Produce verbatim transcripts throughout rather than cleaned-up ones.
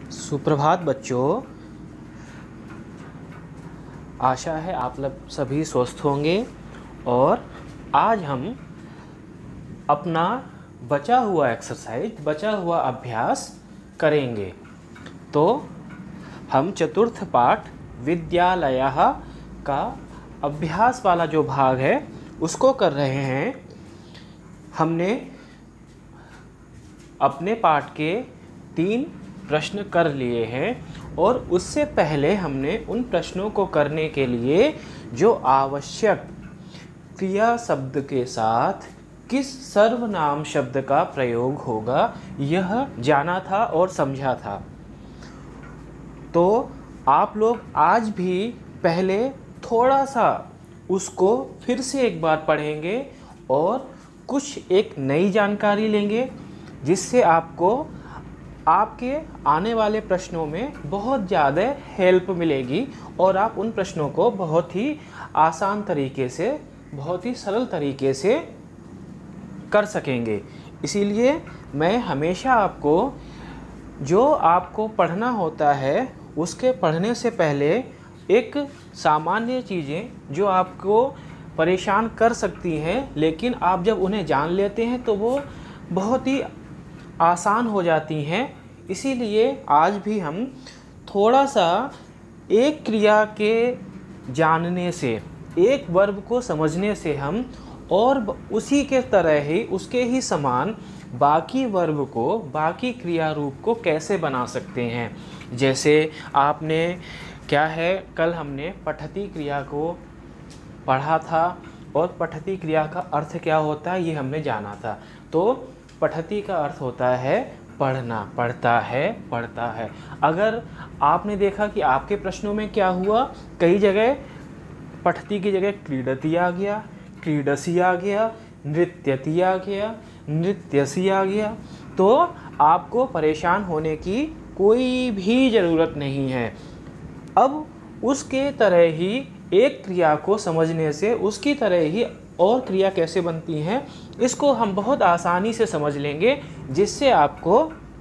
सुप्रभात बच्चों। आशा है आप लोग सभी स्वस्थ होंगे और आज हम अपना बचा हुआ एक्सरसाइज बचा हुआ अभ्यास करेंगे। तो हम चतुर्थ पाठ विद्यालयः का अभ्यास वाला जो भाग है उसको कर रहे हैं। हमने अपने पाठ के तीन प्रश्न कर लिए हैं और उससे पहले हमने उन प्रश्नों को करने के लिए जो आवश्यक क्रिया शब्द के साथ किस सर्वनाम शब्द का प्रयोग होगा यह जाना था और समझा था। तो आप लोग आज भी पहले थोड़ा सा उसको फिर से एक बार पढ़ेंगे और कुछ एक नई जानकारी लेंगे जिससे आपको आपके आने वाले प्रश्नों में बहुत ज़्यादा हेल्प मिलेगी और आप उन प्रश्नों को बहुत ही आसान तरीके से बहुत ही सरल तरीके से कर सकेंगे। इसीलिए मैं हमेशा आपको जो आपको पढ़ना होता है उसके पढ़ने से पहले एक सामान्य चीज़ें जो आपको परेशान कर सकती हैं लेकिन आप जब उन्हें जान लेते हैं तो वो बहुत ही आसान हो जाती हैं। इसीलिए आज भी हम थोड़ा सा एक क्रिया के जानने से एक वर्ब को समझने से हम और उसी के तरह ही उसके ही समान बाकी वर्ब को बाकी क्रिया रूप को कैसे बना सकते हैं। जैसे आपने क्या है कल हमने पठती क्रिया को पढ़ा था और पठती क्रिया का अर्थ क्या होता है ये हमने जाना था। तो पठती का अर्थ होता है पढ़ना, पढ़ता है पढ़ता है। अगर आपने देखा कि आपके प्रश्नों में क्या हुआ, कई जगह पठती की जगह क्रीडती आ गया, क्रीडसी आ गया, नृत्यति आ गया, नृत्यसी आ गया। तो आपको परेशान होने की कोई भी ज़रूरत नहीं है। अब उसके तरह ही एक क्रिया को समझने से उसकी तरह ही और क्रिया कैसे बनती हैं इसको हम बहुत आसानी से समझ लेंगे, जिससे आपको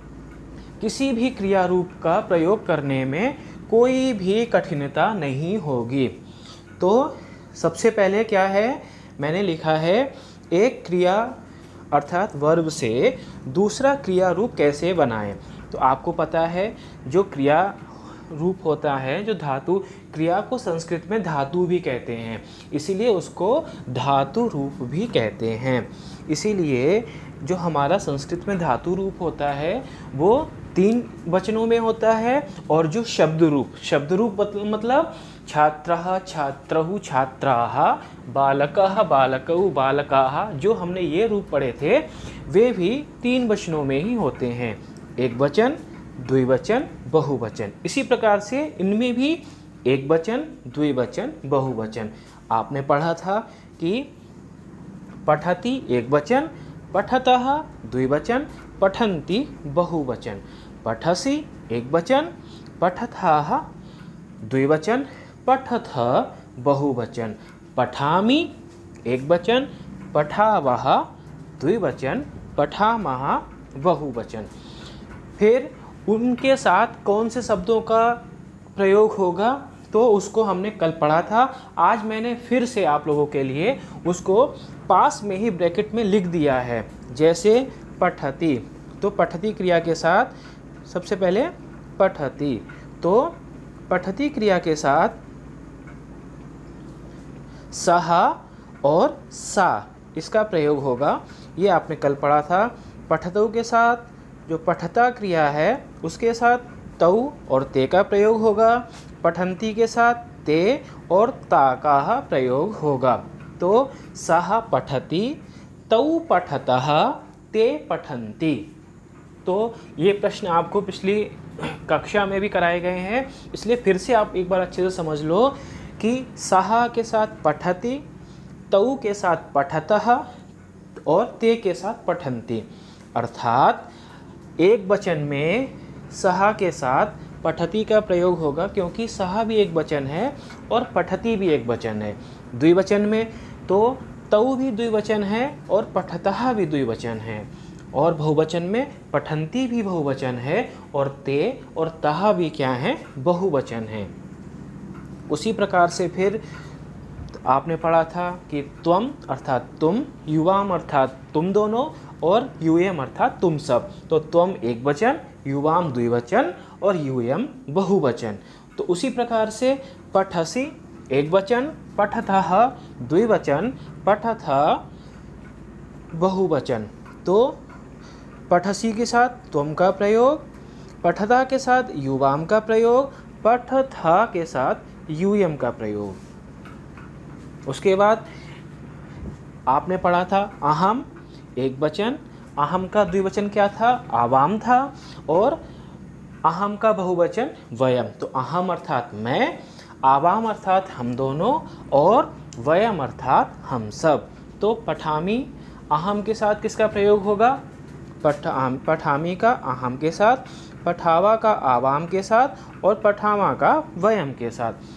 किसी भी क्रिया रूप का प्रयोग करने में कोई भी कठिनता नहीं होगी। तो सबसे पहले क्या है, मैंने लिखा है एक क्रिया अर्थात वर्ब से दूसरा क्रिया रूप कैसे बनाएं। तो आपको पता है जो क्रिया रूप होता है, जो धातु क्रिया को संस्कृत में धातु भी कहते हैं, इसीलिए उसको धातु रूप भी कहते हैं। इसीलिए जो हमारा संस्कृत में धातु रूप होता है वो तीन वचनों में होता है और जो शब्द रूप शब्द रूप मतलब छात्रः छात्रहु छात्राः बालकः बालकौ बालकाः, जो हमने ये रूप पढ़े थे वे भी तीन वचनों में ही होते हैं, एक वचन द्विवचन बहुवचन। इसी प्रकार से इनमें भी एक वचन द्विवचन बहुवचन। आपने पढ़ा था कि पठति एक वचन, पठतः द्विवचन, पठन्ति बहुवचन, पठसि एक वचन, पठथः द्विवचन, पठथः बहुवचन, पठामि एक वचन, पठावः द्विवचन, पठामः बहुवचन। फिर उनके साथ कौन से शब्दों का प्रयोग होगा तो उसको हमने कल पढ़ा था। आज मैंने फिर से आप लोगों के लिए उसको पास में ही ब्रैकेट में लिख दिया है। जैसे पठती, तो पठती क्रिया के साथ सबसे पहले पठती, तो पठती क्रिया के साथ सह और सा इसका प्रयोग होगा, ये आपने कल पढ़ा था। पठतौ के साथ जो पठता क्रिया है उसके साथ तौ और ते का प्रयोग होगा, पठन्ति के साथ ते और ता का प्रयोग होगा। तो सह पठति, तौ पठतः, ते पठन्ति। तो ये प्रश्न आपको पिछली कक्षा में भी कराए गए हैं, इसलिए फिर से आप एक बार अच्छे से समझ लो कि सह के साथ पठति, तौ के साथ पठतः और ते के साथ पठन्ति। अर्थात एक वचन में सह के साथ पठती का प्रयोग होगा क्योंकि सह भी एक वचन है और पठती भी एक वचन है। द्विवचन में तो तौ भी द्विवचन है और पठतः भी द्विवचन है। और बहुवचन में पठंती भी बहुवचन है और ते और तहा भी क्या है, बहुवचन है। उसी प्रकार से फिर आपने पढ़ा था कि त्वम अर्थात तुम, युवाम अर्थात तुम दोनों और यूयम अर्थात तुम सब। तो त्वम एक वचन, युवाम द्विवचन और यूयम बहुवचन। तो उसी प्रकार से पठसी एक वचन, पठतः द्विवचन, पठथ बहुवचन। तो पठसी के साथ त्वम का प्रयोग, पठता के साथ युवाम का प्रयोग, पठथा के साथ यूयम का प्रयोग। उसके बाद आपने पढ़ा था अहम एक वचन, अहम का द्विवचन क्या था, आवाम था, और अहम का बहुवचन वयम। तो अहम अर्थात मैं, आवाम अर्थात हम दोनों, और वयम अर्थात हम सब। तो पठामी अहम के साथ किसका प्रयोग होगा, पठा पठामी का अहम के साथ, पठावा का आवाम के साथ और पठामा का वयम के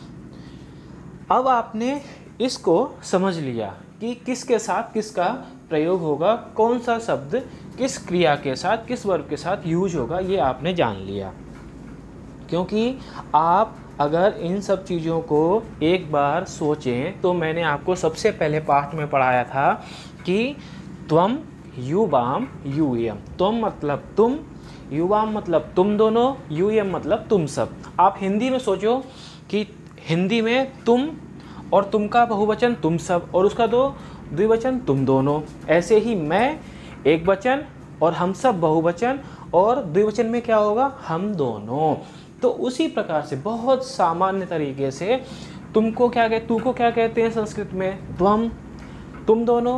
साथ। अब आपने इसको समझ लिया कि किसके साथ किसका प्रयोग होगा, कौन सा शब्द किस क्रिया के साथ, किस वर्ब के साथ यूज होगा, ये आपने जान लिया। क्योंकि आप अगर इन सब चीज़ों को एक बार सोचें तो मैंने आपको सबसे पहले पाठ में पढ़ाया था कि त्वम युवाम यूयम। त्वम मतलब तुम, युवाम मतलब तुम दोनों, यूयम मतलब तुम सब। आप हिंदी में सोचो कि हिंदी में तुम और तुम का बहुवचन तुम सब और उसका दो द्विवचन तुम दोनों। ऐसे ही मैं एक वचन और हम सब बहुवचन और द्विवचन में क्या होगा, हम दोनों। तो उसी प्रकार से बहुत सामान्य तरीके से तुमको क्या कहते, तू को क्या कहते हैं संस्कृत में, त्वम तुम दोनों,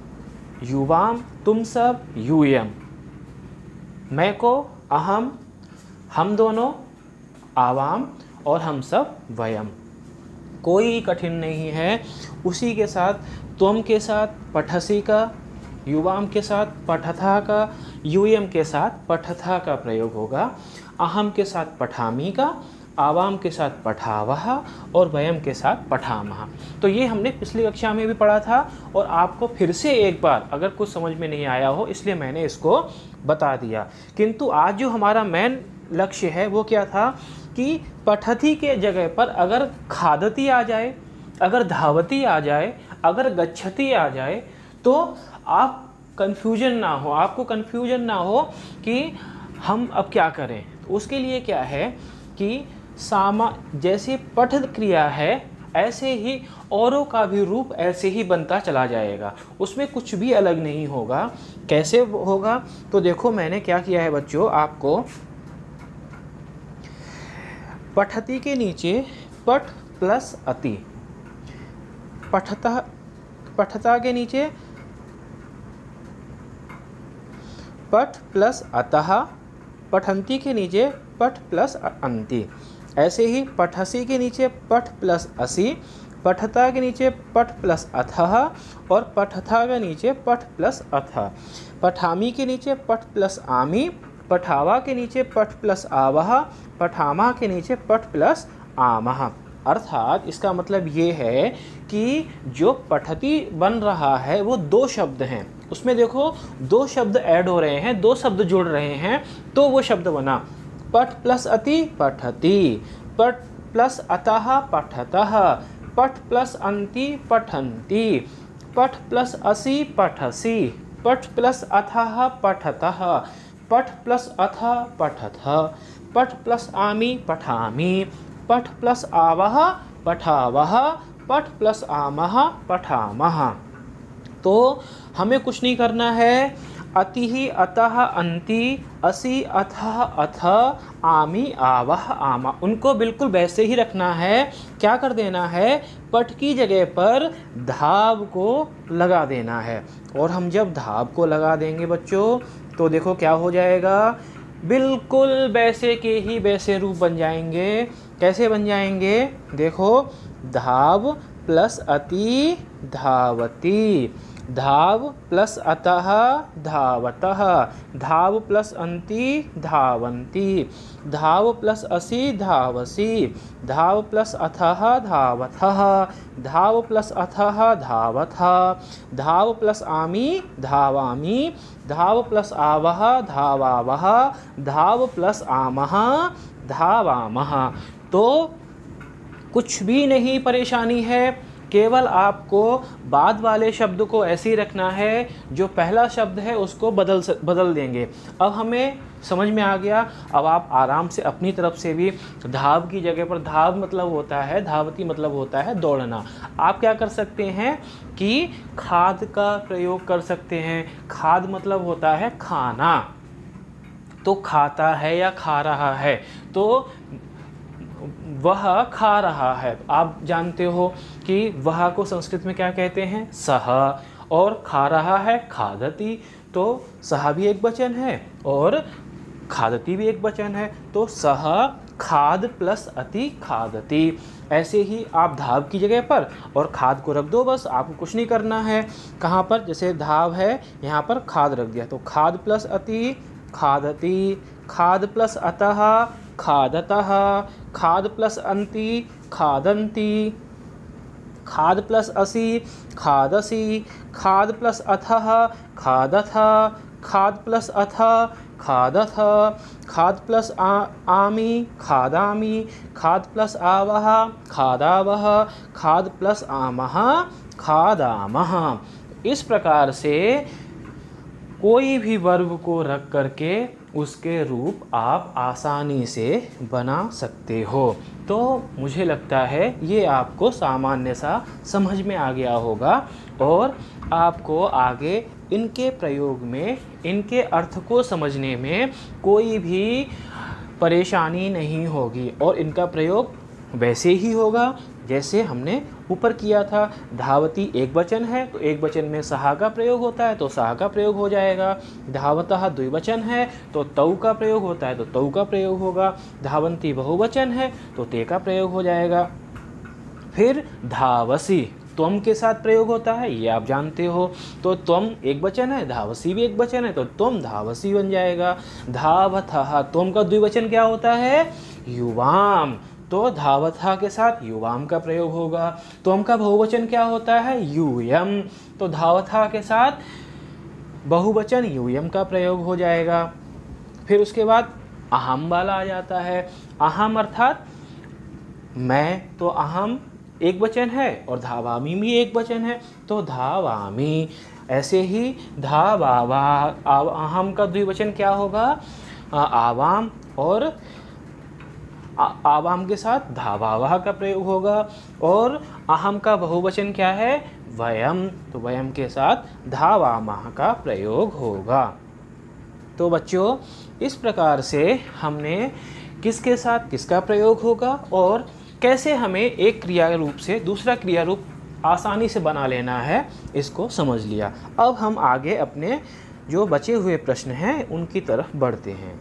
युवाम तुम सब, यूयम मैं को अहम हम दोनों, आवाम और हम सब वयम। कोई कठिन नहीं है। उसी के साथ त्वम के साथ पठसी का, युवाम के साथ पठथा का, यूयम के साथ पठथा का प्रयोग होगा, अहम के साथ पठामी का, आवाम के साथ पठावह और वयम के साथ पठामह। तो ये हमने पिछली कक्षा में भी पढ़ा था और आपको फिर से एक बार अगर कुछ समझ में नहीं आया हो इसलिए मैंने इसको बता दिया। किंतु आज जो हमारा मेन लक्ष्य है वो क्या था कि पठती के जगह पर अगर खादती आ जाए, अगर धावती आ जाए, अगर गच्छती आ जाए तो आप कन्फ्यूजन ना हो, आपको कन्फ्यूजन ना हो कि हम अब क्या करें। तो उसके लिए क्या है कि सामा जैसे पठ क्रिया है ऐसे ही औरों का भी रूप ऐसे ही बनता चला जाएगा, उसमें कुछ भी अलग नहीं होगा। कैसे होगा तो देखो मैंने क्या किया है बच्चों, आपको पठती के नीचे पठ प्लस अति, पठता पठता के नीचे पठ प्लस अतः, पठंती के नीचे पठ प्लस अंति। ऐसे ही पठसी के नीचे पठ प्लस असी, पठता के नीचे पठ प्लस अथः और पठथा के नीचे पठ प्लस अथः। पठामी के नीचे पठ प्लस आमी, पठावा के नीचे पठ प्लस आवह, पठामा के नीचे पठ प्लस आमह। अर्थात इसका मतलब ये है कि जो पठती बन रहा है वो दो शब्द हैं, उसमें देखो दो शब्द ऐड हो रहे हैं, दो शब्द जुड़ रहे हैं, तो वो शब्द बना पठ प्लस अति पठती, पठ प्लस अतः पठतः, पठ प्लस अंति पठन्ति, पठ प्लस असी पठसी, पठ प्लस अथः पठतः, पठ प्लस अथ पठथ, पठ प्लस आमी पठामी, पठ प्लस आवह पठावह, पठ प्लस आमह पठामह। तो हमें कुछ नहीं करना है, अति ही अतः अंति, असी अथः अथ, आमी आवह आमा, उनको बिल्कुल वैसे ही रखना है। क्या कर देना है, पठ की जगह पर धाव को लगा देना है। और हम जब धाव को लगा देंगे बच्चों तो देखो क्या हो जाएगा, बिल्कुल वैसे के ही वैसे रूप बन जाएंगे। कैसे बन जाएंगे, देखो धाव प्लस अति धावती, धाव प्लस अतः धावतः, धाव प्लस अंति धावन्ति, धाव प्लस असि धावसि, धाव प्लस अथः धावथः, धाव प्लस अथः धावथः, धाव प्लस आमि धावामि, धाव प्लस आवः धावावः, धाव प्लस आमः धावामः। तो कुछ भी नहीं परेशानी है, केवल आपको बाद वाले शब्द को ऐसे ही रखना है, जो पहला शब्द है उसको बदल बदल देंगे। अब हमें समझ में आ गया। अब आप आराम से अपनी तरफ से भी धाव की जगह पर, धाव मतलब होता है, धावती मतलब होता है दौड़ना, आप क्या कर सकते हैं कि खाद का प्रयोग कर सकते हैं। खाद मतलब होता है खाना, तो खाता है या खा रहा है, तो वह खा रहा है। आप जानते हो कि वह को संस्कृत में क्या कहते हैं, सह, और खा रहा है खादति, तो सह भी एक वचन है और खादति भी एक वचन है, तो सह खाद प्लस अति खादति। ऐसे ही आप धाव की जगह पर और खाद को रख दो, बस आपको कुछ नहीं करना है। कहाँ पर, जैसे धाव है यहाँ पर खाद रख दिया, तो खाद प्लस अति खादति, खाद प्लस अतः खादतः, खाद प्लस अंति खादन्ति, खाद प्लस असि खादसि, खाद प्लस अथः खादथ, खाद प्लस अथ खादथ, खाद प्लस आ आमि खादामि, खाद प्लस आवः खादावः, खाद प्लस आमः खादामः। इस प्रकार से कोई भी वर्ब को रख करके उसके रूप आप आसानी से बना सकते हो। तो मुझे लगता है ये आपको सामान्य सा समझ में आ गया होगा और आपको आगे इनके प्रयोग में, इनके अर्थ को समझने में कोई भी परेशानी नहीं होगी और इनका प्रयोग वैसे ही होगा जैसे हमने ऊपर किया था। धावती एक वचन है तो एक वचन में सहा का प्रयोग होता है तो सहा का प्रयोग हो जाएगा। धावतः द्विवचन है तो तौ का प्रयोग होता है तो तौ का प्रयोग होगा। धावंती बहुवचन है तो ते का प्रयोग हो जाएगा। फिर धावसी त्वम के साथ प्रयोग होता है, ये आप जानते हो, तो त्वम एक वचन है, धावसी भी एक वचन है तो त्वम धावसी बन जाएगा। धावथः त्वम का द्विवचन क्या होता है, युवाम, तो धावथा के साथ युवाम का प्रयोग होगा। त्वम का बहुवचन क्या होता है, यूयम, तो धावथा के साथ बहुवचन यूयम का प्रयोग हो जाएगा। फिर उसके बाद अहम वाला आ जाता है। अहम अर्थात मैं, तो अहम एक वचन है और धावामी भी एक वचन है तो धावामी। ऐसे ही धावावा, अहम का द्विवचन क्या होगा, आवाम, और आवाम के साथ धावावाह का प्रयोग होगा। और अहम का बहुवचन क्या है, वयम, तो वयम के साथ धावामाह का प्रयोग होगा। तो बच्चों इस प्रकार से हमने किसके साथ किसका प्रयोग होगा और कैसे हमें एक क्रिया रूप से दूसरा क्रिया रूप आसानी से बना लेना है, इसको समझ लिया। अब हम आगे अपने जो बचे हुए प्रश्न हैं उनकी तरफ बढ़ते हैं।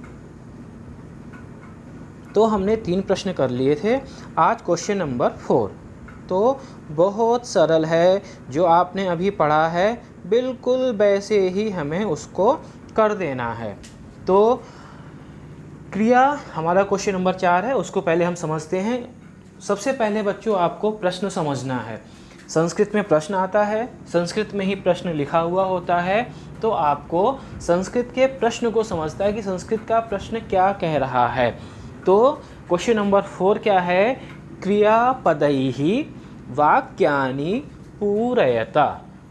तो हमने तीन प्रश्न कर लिए थे, आज क्वेश्चन नंबर फोर। तो बहुत सरल है, जो आपने अभी पढ़ा है बिल्कुल वैसे ही हमें उसको कर देना है। तो क्रिया हमारा क्वेश्चन नंबर चार है, उसको पहले हम समझते हैं। सबसे पहले बच्चों आपको प्रश्न समझना है। संस्कृत में प्रश्न आता है, संस्कृत में ही प्रश्न लिखा हुआ होता है, तो आपको संस्कृत के प्रश्न को समझता है कि संस्कृत का प्रश्न क्या कह रहा है। तो क्वेश्चन नंबर फोर क्या है, क्रियापदैः वाक्यानि पूरयता।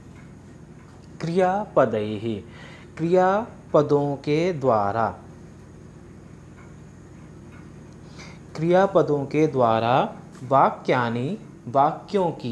क्रियापदैः, क्रियापदों के द्वारा, क्रियापदों के द्वारा वाक्यानि वाक्यों की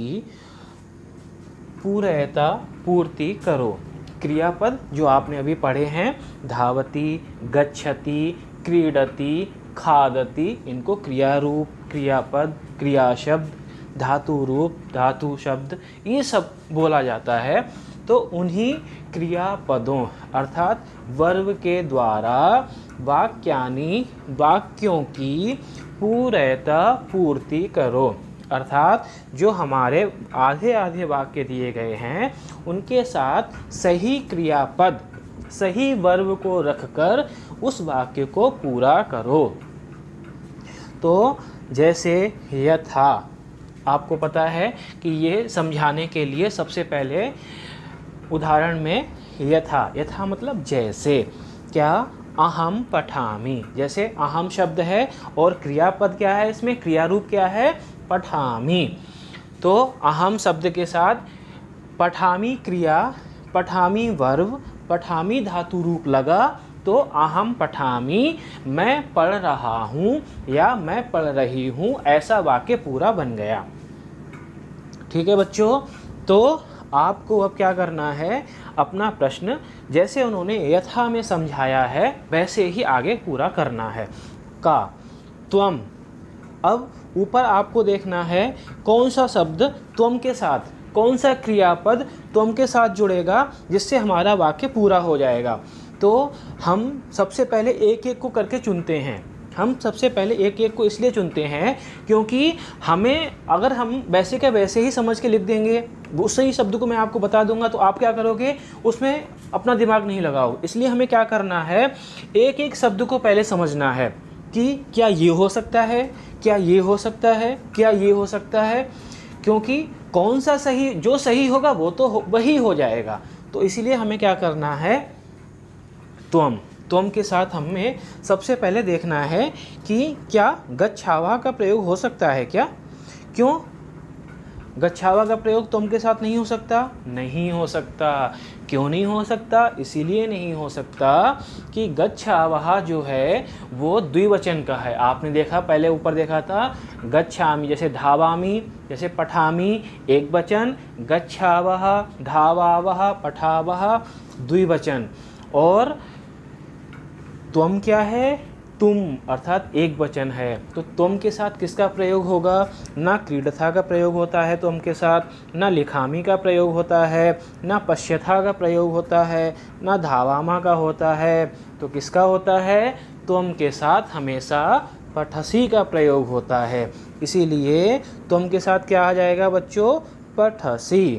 पूरयता पूर्ति करो। क्रियापद जो आपने अभी पढ़े हैं, धावती, गच्छति, क्रीडति, खादति, इनको क्रिया रूप, क्रियापद, क्रिया शब्द, धातु रूप, धातु शब्द, ये सब बोला जाता है। तो उन्हीं क्रियापदों अर्थात वर्ब के द्वारा वाक्यानि वाक्यों की पूरयता पूर्ति करो। अर्थात जो हमारे आधे आधे वाक्य दिए गए हैं उनके साथ सही क्रियापद, सही वर्ब को रखकर उस वाक्य को पूरा करो। तो जैसे यथा, आपको पता है कि ये समझाने के लिए सबसे पहले उदाहरण में यथा, यथा मतलब जैसे, क्या, अहम पठामि, जैसे अहम शब्द है और क्रियापद क्या है, इसमें क्रिया रूप क्या है, पठामि। तो अहम शब्द के साथ पठामि क्रिया, पठामि वर्ब, पठामि धातु रूप लगा तो अहम पठामि, मैं पढ़ रहा हूँ या मैं पढ़ रही हूँ, ऐसा वाक्य पूरा बन गया। ठीक है बच्चों, तो आपको अब क्या करना है, अपना प्रश्न जैसे उन्होंने यथा में समझाया है वैसे ही आगे पूरा करना है। का, त्वम, अब ऊपर आपको देखना है कौन सा शब्द त्वम के साथ, कौन सा क्रियापद त्वम के साथ जुड़ेगा जिससे हमारा वाक्य पूरा हो जाएगा। तो हम सबसे पहले एक एक को करके चुनते हैं। हम सबसे पहले एक एक को इसलिए चुनते हैं क्योंकि हमें, अगर हम वैसे के वैसे ही समझ के लिख देंगे, उस ही शब्द को मैं आपको बता दूंगा तो आप क्या करोगे, उसमें अपना दिमाग नहीं लगाओ। इसलिए हमें क्या करना है, एक एक शब्द को पहले समझना है कि क्या ये हो सकता है, क्या ये हो सकता है, क्या ये हो सकता है, क्योंकि कौन सा सही, जो सही होगा वो तो हो, वही हो जाएगा। तो इसीलिए हमें क्या करना है, त्वम, त्वम के साथ हमें सबसे पहले देखना है कि क्या गच्छावा का प्रयोग हो सकता है क्या। क्यों गच्छावा का प्रयोग त्वम के साथ नहीं हो सकता, नहीं हो सकता। क्यों नहीं हो सकता, इसीलिए नहीं हो सकता कि गच्छावा जो है वो द्विवचन का है। आपने देखा, पहले ऊपर देखा था गच्छामि, जैसे धावामि, जैसे पठामि एक वचन, गच्छावः, धावावः, पठावः द्विवचन, और त्वम क्या है, तुम, अर्थात एक वचन है। तो त्वम के साथ किसका प्रयोग होगा, ना क्रीडथा का प्रयोग होता है त्वम के साथ, ना लिखामि का प्रयोग होता है, ना पश्यथा का प्रयोग होता है, ना धावामा का होता है। तो किसका होता है, त्वम के साथ हमेशा पठसी का प्रयोग होता है। इसीलिए त्वम के साथ क्या आ जाएगा बच्चों, पठसी,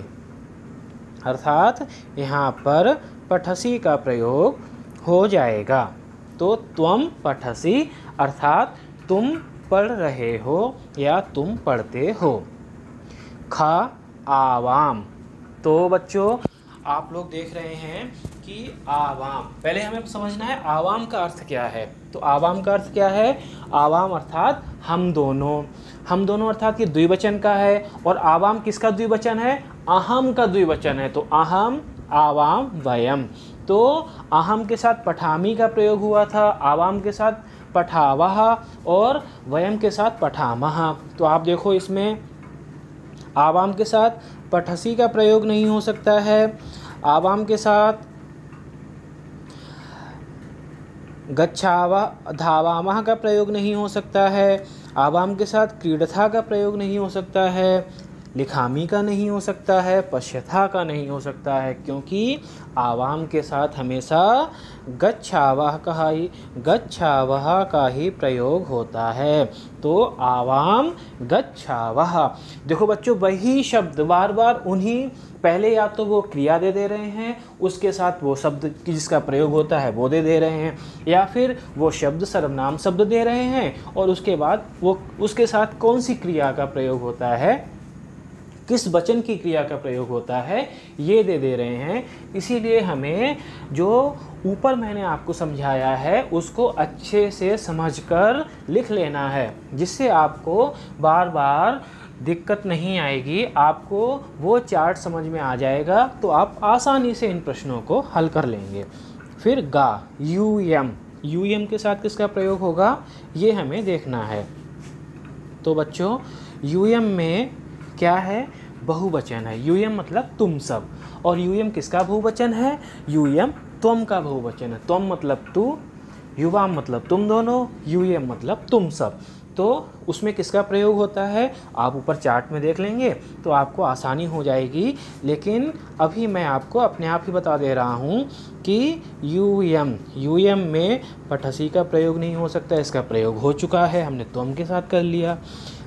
अर्थात यहाँ पर पठसी का प्रयोग हो जाएगा। तो त्वम पठसी अर्थात तुम पढ़ रहे हो या तुम पढ़ते हो। खा, आवाम, तो बच्चों आप लोग देख रहे हैं कि आवाम, पहले हमें समझना है आवाम का अर्थ क्या है। तो आवाम का अर्थ क्या है, आवाम अर्थात हम दोनों, हम दोनों अर्थात कि द्विवचन का है। और आवाम किसका द्विवचन है, अहम का द्विवचन है। तो अहम, आवाम, वयम। तो अहम के साथ पठामि का प्रयोग हुआ था, आवाम के साथ पठावः और वयम के साथ पठामः। तो आप देखो इसमें आवाम के साथ पठसी का प्रयोग नहीं हो सकता है, आवाम के साथ गच्छावा, धावामः का प्रयोग नहीं हो सकता है, आवाम के साथ क्रीडथा का प्रयोग नहीं हो सकता है, लिखामी का नहीं हो सकता है, पश्यथा का नहीं हो सकता है, क्योंकि आवाम के साथ हमेशा गच्छावः का ही गच्छावः का ही प्रयोग होता है। तो आवाम गच्छावः, देखो बच्चों वही शब्द बार बार उन्हीं, पहले या तो वो क्रिया दे दे रहे हैं, उसके साथ वो शब्द जिसका प्रयोग होता है वो दे दे रहे हैं, या फिर वो शब्द सर्वनाम शब्द दे रहे हैं और उसके बाद वो उसके साथ कौन सी क्रिया का प्रयोग होता है, किस वचन की क्रिया का प्रयोग होता है, ये दे दे रहे हैं। इसीलिए हमें जो ऊपर मैंने आपको समझाया है उसको अच्छे से समझकर लिख लेना है, जिससे आपको बार बार दिक्कत नहीं आएगी, आपको वो चार्ट समझ में आ जाएगा, तो आप आसानी से इन प्रश्नों को हल कर लेंगे। फिर गा, यू एम, यू एम के साथ किसका प्रयोग होगा, ये हमें देखना है। तो बच्चों यू एम में क्या है, बहुवचन है। यूयम मतलब तुम सब, और यूयम किसका बहुवचन है, यूयम त्वम का बहुवचन है। त्वम मतलब तू, युवाम मतलब तुम दोनों, यूयम मतलब तुम सब। तो उसमें किसका प्रयोग होता है, आप ऊपर चार्ट में देख लेंगे तो आपको आसानी हो जाएगी। लेकिन अभी मैं आपको अपने आप ही बता दे रहा हूँ कि यूयम, यूयम में पठसी का प्रयोग नहीं हो सकता, इसका प्रयोग हो चुका है, हमने त्वम के साथ कर लिया।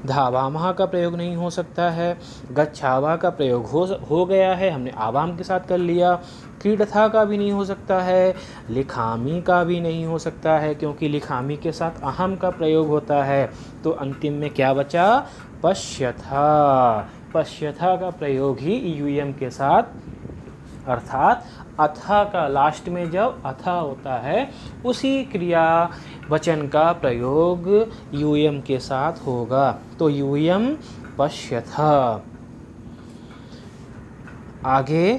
धावामः का प्रयोग नहीं हो सकता है। गच्छावः का प्रयोग हो हो गया है, हमने आवाम के साथ कर लिया। क्रीडथा का भी नहीं हो सकता है। लिखामी का भी नहीं हो सकता है क्योंकि लिखामी के साथ अहम का प्रयोग होता है। तो अंतिम में क्या बचा? पश्यथा। पश्यथा का प्रयोग ही यूयम के साथ, अर्थात अथा का लास्ट में जब अथा होता है उसी क्रिया वचन का प्रयोग यूयम के साथ होगा। तो यूयम पश्यथा। आगे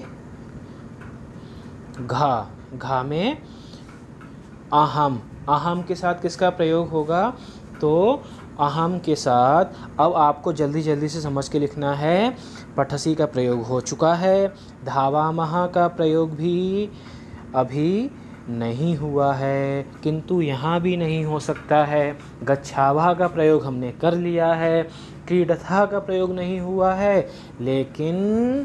घा। घा में अहम। अहम के साथ किसका प्रयोग होगा? तो अहम के साथ अब आपको जल्दी जल्दी से समझ के लिखना है। पठसी का प्रयोग हो चुका है। धावामः का प्रयोग भी अभी नहीं हुआ है, किंतु यहाँ भी नहीं हो सकता है। गच्छावः का प्रयोग हमने कर लिया है। क्रीडथा का प्रयोग नहीं हुआ है, लेकिन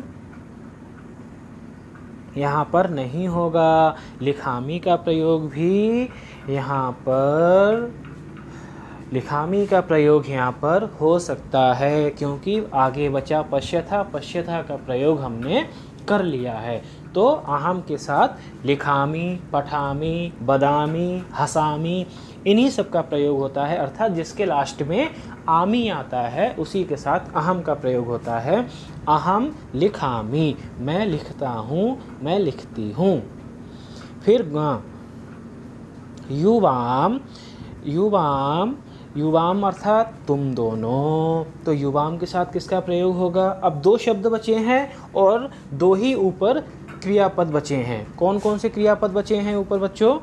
यहाँ पर नहीं होगा। लिखामी का प्रयोग भी यहाँ पर लिखामी का प्रयोग यहाँ पर हो सकता है क्योंकि आगे बचा पश्यथा। पश्यथा का प्रयोग हमने कर लिया है। तो अहम के साथ लिखामी, पठामी, बदामी, हसामी, इन्हीं सब का प्रयोग होता है। अर्थात जिसके लास्ट में आमी आता है उसी के साथ अहम का प्रयोग होता है। अहम लिखामी, मैं लिखता हूँ, मैं लिखती हूँ। फिर ग युवाम। युवाम युवाम अर्थात तुम दोनों। तो युवाम के साथ किसका प्रयोग होगा? अब दो शब्द बचे हैं और दो ही ऊपर क्रियापद बचे हैं। कौन कौन से क्रियापद बचे हैं ऊपर बच्चों?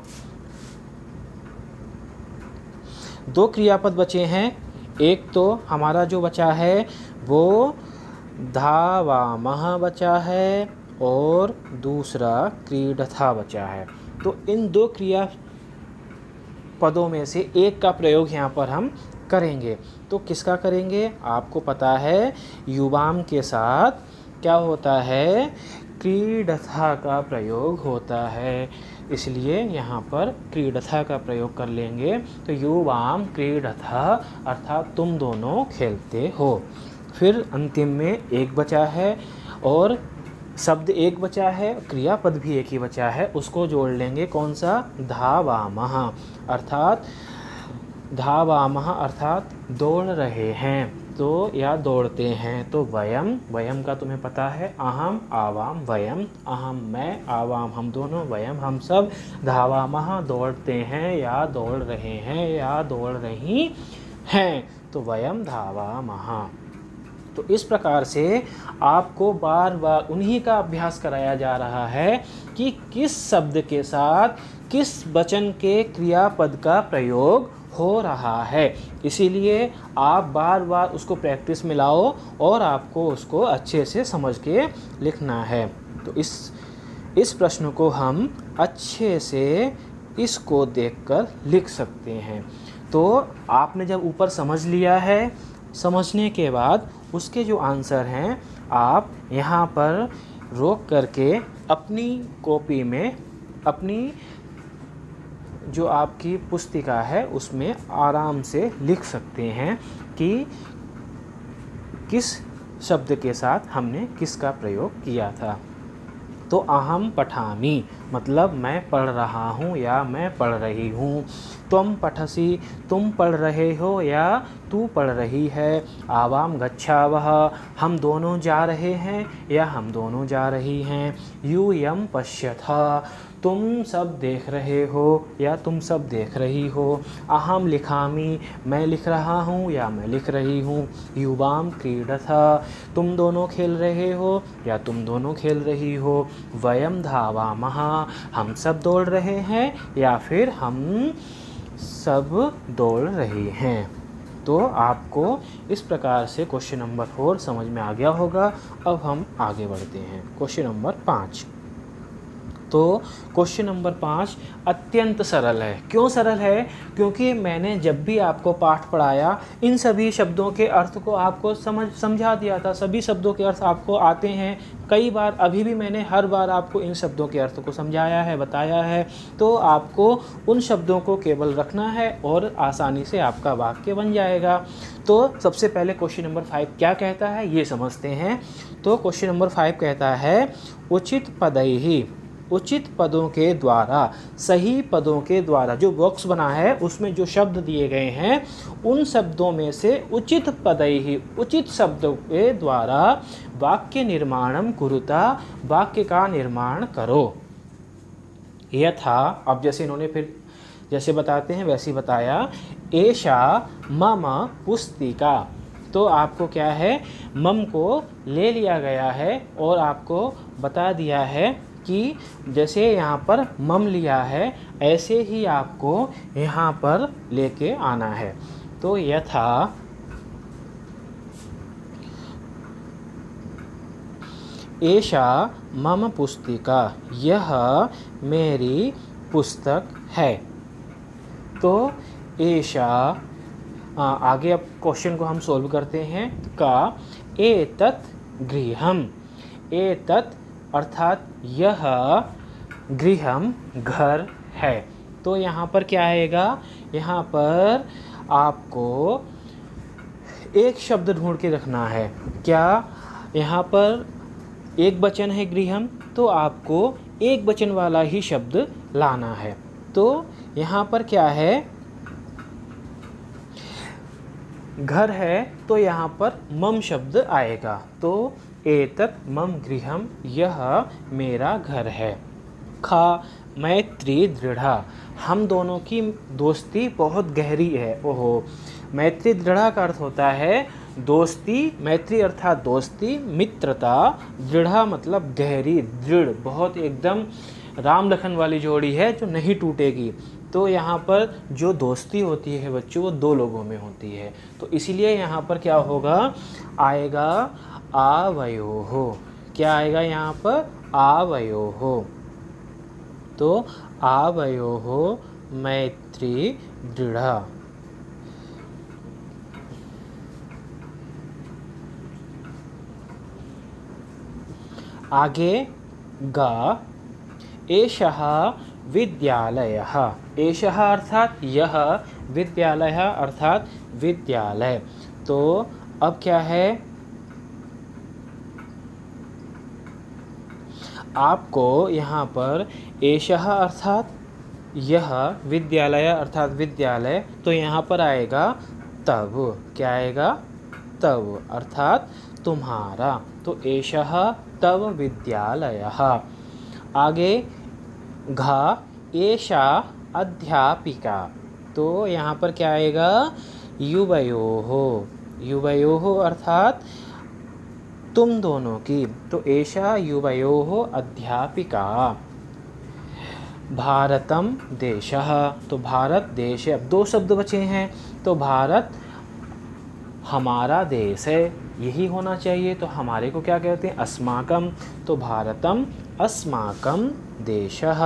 दो क्रियापद बचे हैं। एक तो हमारा जो बचा है वो धावामः बचा है और दूसरा क्रीडथा बचा है। तो इन दो क्रिया पदों में से एक का प्रयोग यहाँ पर हम करेंगे। तो किसका करेंगे? आपको पता है युवाम के साथ क्या होता है? क्रीडथा का प्रयोग होता है, इसलिए यहाँ पर क्रीडथा का प्रयोग कर लेंगे। तो युवाम क्रीडथा अर्थात तुम दोनों खेलते हो। फिर अंतिम में एक बचा है और शब्द एक बचा है, क्रियापद भी एक ही बचा है, उसको जोड़ लेंगे। कौन सा? धावामः अर्थात धावामः अर्थात दौड़ रहे हैं तो या दौड़ते हैं। तो वयम, वयम का तुम्हें पता है, अहम आवाम वयम, अहम मैं, आवाम हम दोनों, वयम हम सब। धावामः दौड़ते हैं या दौड़ रहे हैं या दौड़ रही हैं। तो वयम धावामः। तो इस प्रकार से आपको बार बार उन्हीं का अभ्यास कराया जा रहा है कि किस शब्द के साथ किस वचन के क्रियापद का प्रयोग हो रहा है। इसीलिए आप बार बार उसको प्रैक्टिस में लाओ और आपको उसको अच्छे से समझ के लिखना है। तो इस इस प्रश्न को हम अच्छे से इसको देखकर लिख सकते हैं। तो आपने जब ऊपर समझ लिया है, समझने के बाद उसके जो आंसर हैं आप यहाँ पर रोक करके अपनी कॉपी में, अपनी जो आपकी पुस्तिका है उसमें आराम से लिख सकते हैं कि किस शब्द के साथ हमने किसका प्रयोग किया था। तो अहम पठामि मतलब मैं पढ़ रहा हूँ या मैं पढ़ रही हूँ। त्वम पठसि तुम पढ़ रहे हो या तू पढ़ रही है। आवाम गच्छावः हम दोनों जा रहे हैं या हम दोनों जा रही हैं। यूयम पश्यथ तुम सब देख रहे हो या तुम सब देख रही हो। अहम लिखामि मैं लिख रहा हूँ या मैं लिख रही हूँ। युवाम क्रीडथ तुम दोनों खेल रहे हो या तुम दोनों खेल रही हो। वयम धावामः हम सब दौड़ रहे हैं या फिर हम सब दौड़ रहे हैं। तो आपको इस प्रकार से क्वेश्चन नंबर फोर समझ में आ गया होगा। अब हम आगे बढ़ते हैं। क्वेश्चन नंबर पाँच। तो क्वेश्चन नंबर पाँच अत्यंत सरल है। क्यों सरल है? क्योंकि मैंने जब भी आपको पाठ पढ़ाया इन सभी शब्दों के अर्थ को आपको समझ समझा दिया था। सभी शब्दों के अर्थ आपको आते हैं कई बार, अभी भी मैंने हर बार आपको इन शब्दों के अर्थ को समझाया है, बताया है। तो आपको उन शब्दों को केवल रखना है और आसानी से आपका वाक्य बन जाएगा। तो सबसे पहले क्वेश्चन नंबर फाइव क्या कहता है ये समझते हैं। तो क्वेश्चन नंबर फाइव कहता है उचित पदैहि, उचित पदों के द्वारा, सही पदों के द्वारा, जो बॉक्स बना है उसमें जो शब्द दिए गए हैं उन शब्दों में से उचित पदैहि, उचित शब्दों के द्वारा वाक्य निर्माणम कुरुता, वाक्य का निर्माण करो। यथा, अब जैसे इन्होंने फिर जैसे बताते हैं वैसे ही बताया, एषा मम पुस्तिका। तो आपको क्या है, मम को ले लिया गया है और आपको बता दिया है कि जैसे यहाँ पर मम लिया है ऐसे ही आपको यहाँ पर लेके आना है। तो यथा एषा मम पुस्तिका, यह मेरी पुस्तक है। तो एषा, आगे अब क्वेश्चन को हम सोल्व करते हैं। का एतत् गृहम्, एतत् अर्थात यह गृहम् घर है। तो यहाँ पर क्या आएगा, यहाँ पर आपको एक शब्द ढूंढ के रखना है। क्या, यहाँ पर एक वचन है गृहम्, तो आपको एक वचन वाला ही शब्द लाना है। तो यहाँ पर क्या है, घर है तो यहाँ पर मम शब्द आएगा। तो एतत् मम गृहम्, यह मेरा घर है। खा मैत्री दृढ़ा, हम दोनों की दोस्ती बहुत गहरी है। ओहो, मैत्री दृढ़ा का अर्थ होता है दोस्ती, मैत्री अर्थात दोस्ती, मित्रता, दृढ़ा मतलब गहरी, दृढ़, बहुत एकदम राम लखन वाली जोड़ी है जो नहीं टूटेगी। तो यहाँ पर जो दोस्ती होती है बच्चों वो दो लोगों में होती है। तो इसीलिए यहाँ पर क्या होगा, आएगा आवयोः। क्या आएगा यहाँ पर, आवयोः। तो आवयोः मैत्री दृढ़ा। आगे गा एषः विद्यालयः, एषः अर्थात यह, विद्यालयः अर्थात विद्यालय। तो अब क्या है, आपको यहाँ पर एषः अर्थात यह, विद्यालय अर्थात विद्यालय, तो यहाँ पर आएगा तब। क्या आएगा, तब अर्थात तुम्हारा। तो एषः तव विद्यालयः। आगे घा एषा अध्यापिका। तो यहाँ पर क्या आएगा, युवयोः, युवयोः अर्थात तुम दोनों की। तो एषा युवयोः अध्यापिका। भारतम देशः, तो भारत देश है। अब दो शब्द बचे हैं। तो भारत हमारा देश है, यही होना चाहिए। तो हमारे को क्या कहते हैं, अस्माकम। तो भारतम अस्माकम देशः।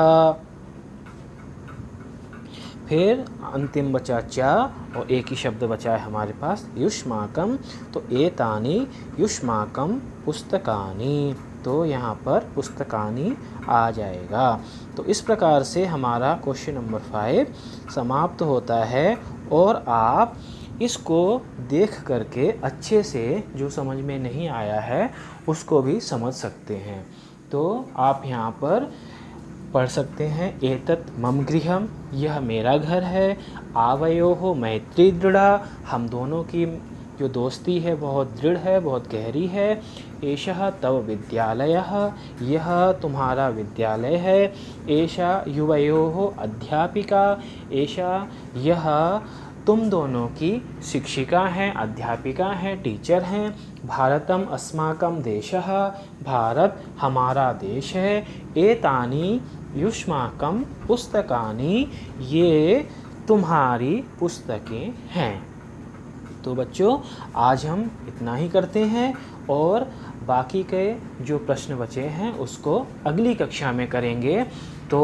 फिर अंतिम बचा चा और एक ही शब्द बचा है हमारे पास, युष्माकम। तो एतानि युष्माकम पुस्तकानि। तो यहाँ पर पुस्तकानि आ जाएगा। तो इस प्रकार से हमारा क्वेश्चन नंबर फाइव समाप्त होता है और आप इसको देख करके अच्छे से जो समझ में नहीं आया है उसको भी समझ सकते हैं। तो आप यहाँ पर पढ़ सकते हैं, एतत् मम गृहम्, यह मेरा घर है। आवयोः मैत्री दृढ़ा, हम दोनों की जो दोस्ती है बहुत दृढ़ है, बहुत गहरी है। एषः तव विद्यालयः, यह तुम्हारा विद्यालय है। एषा युवयोः अध्यापिका, एषा यह तुम दोनों की शिक्षिका हैं, अध्यापिका हैं, टीचर हैं। भारतम अस्माकम देशः, भारत हमारा देश है। एतानि युष्माकम पुस्तकानि, ये तुम्हारी पुस्तकें हैं। तो बच्चों आज हम इतना ही करते हैं और बाकी के जो प्रश्न बचे हैं उसको अगली कक्षा में करेंगे। तो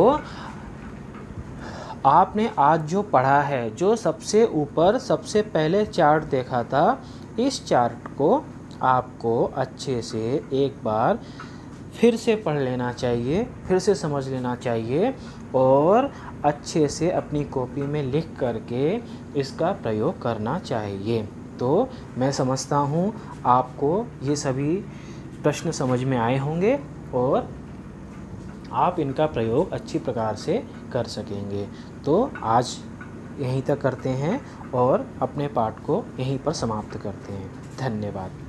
आपने आज जो पढ़ा है, जो सबसे ऊपर सबसे पहले चार्ट देखा था, इस चार्ट को आपको अच्छे से एक बार फिर से पढ़ लेना चाहिए, फिर से समझ लेना चाहिए और अच्छे से अपनी कॉपी में लिख करके इसका प्रयोग करना चाहिए। तो मैं समझता हूँ आपको ये सभी प्रश्न समझ में आए होंगे और आप इनका प्रयोग अच्छी प्रकार से कर सकेंगे। तो आज यहीं तक करते हैं और अपने पाठ को यहीं पर समाप्त करते हैं। धन्यवाद।